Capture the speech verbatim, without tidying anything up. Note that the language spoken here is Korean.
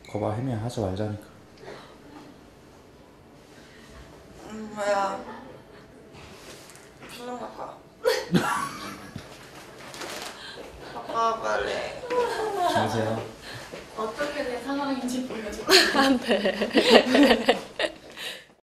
거봐, 혜미야, 하지 말자니까. 엄마야, 필름 갖고 아빠 빨리. 주무세요. 어떻게 된 상황인지 보여줘. 안 돼.